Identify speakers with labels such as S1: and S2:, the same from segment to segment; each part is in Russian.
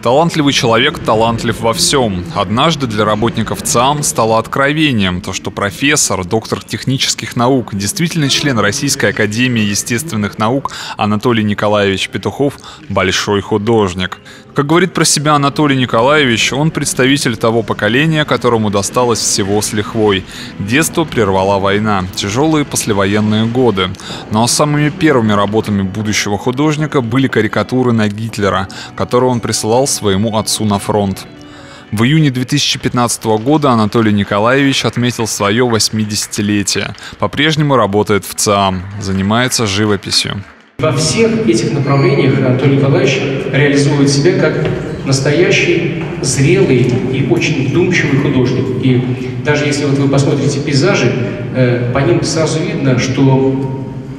S1: Талантливый человек талантлив во всем. Однажды для работников ЦИАМ стало откровением то, что профессор, доктор технических наук, действительно член Российской академии естественных наук Анатолий Николаевич Петухов – большой художник. Как говорит про себя Анатолий Николаевич, он представитель того поколения, которому досталось всего с лихвой. Детство прервала война, тяжелые послевоенные годы. Но самыми первыми работами будущего художника были карикатуры на Гитлера, которые он присылал своему отцу на фронт. В июне 2015 года Анатолий Николаевич отметил свое 80-летие. По-прежнему работает в ЦИАМ, занимается живописью.
S2: Во всех этих направлениях Анатолий Николаевич реализует себя как настоящий, зрелый и очень вдумчивый художник. И даже если вот вы посмотрите пейзажи, по ним сразу видно, что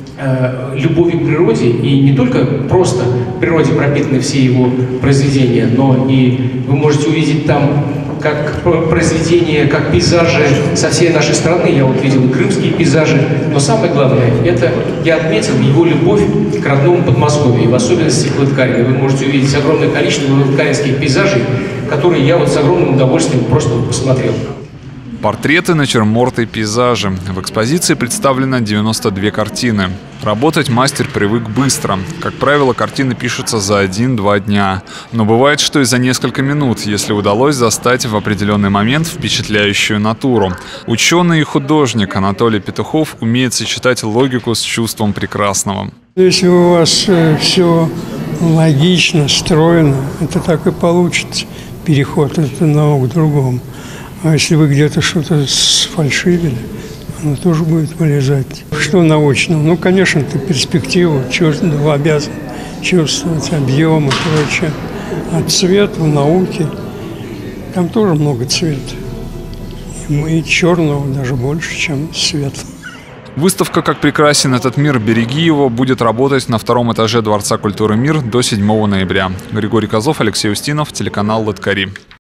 S2: любовью к природе, и не только просто к природе пропитаны все его произведения, но и вы можете увидеть там как произведения, как пейзажи со всей нашей страны. Я вот видел крымские пейзажи, но самое главное, это я отметил его любовь к родному Подмосковью, и в особенности к Лыткарино. Вы можете увидеть огромное количество лыткаринских пейзажей, которые я вот с огромным удовольствием просто посмотрел.
S1: Портреты, натюрморты и пейзажи. В экспозиции представлено 92 картины. Работать мастер привык быстро. Как правило, картины пишутся за 1-2 дня. Но бывает, что и за несколько минут, если удалось застать в определенный момент впечатляющую натуру. Ученый и художник Анатолий Петухов умеет сочетать логику с чувством прекрасного.
S3: Если у вас все логично, стройно, это так и получится. Переход от одного к другому. А если вы где-то что-то сфальшивили, оно тоже будет вылезать. Что научно? Ну, конечно, ты перспективу обязан чувствовать, объем и прочее. А цвет в науке, там тоже много цвета. И черного даже больше, чем светлого.
S1: Выставка «Как прекрасен этот мир, береги его» будет работать на 2-м этаже Дворца культуры «Мир» до 7 ноября. Григорий Козлов, Алексей Устинов, телеканал Лыткари.